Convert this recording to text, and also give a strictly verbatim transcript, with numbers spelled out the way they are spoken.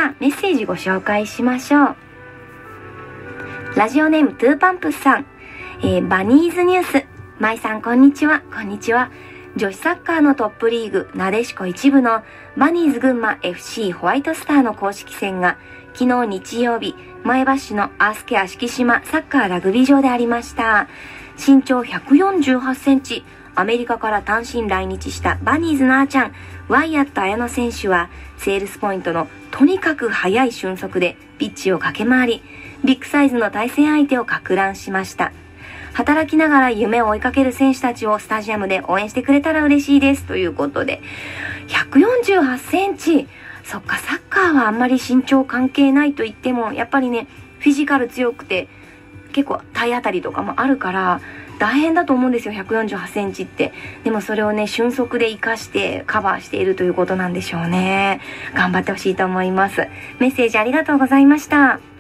さあ、メッセージご紹介しましょう。ラジオネームトゥーパンプスさん。えー、バニーズニュース。まいさん、こんにちは。こんにちは。女子サッカーのトップリーグ、なでしこ一部のバニーズ群馬 エフシー ホワイトスターの公式戦が、昨日日曜日、前橋市のアースケア敷島サッカーラグビー場でありました。身長ひゃくよんじゅうはちセンチ、アメリカから単身来日したバニーズのあーちゃん、ワイヤット綾乃選手は、セールスポイントのとにかく速い俊足でピッチを駆け回り、ビッグサイズの対戦相手を撹乱しました。働きながら夢を追いかける選手たちをスタジアムで応援してくれたら嬉しいです。ということで、ひゃくよんじゅうはちセンチ。そっか、サッカーはあんまり身長関係ないと言っても、やっぱりね、フィジカル強くて、結構体当たりとかもあるから、大変だと思うんですよ、ひゃくよんじゅうはちセンチって。でもそれをね、俊足で活かしてカバーしているということなんでしょうね。頑張ってほしいと思います。メッセージありがとうございました。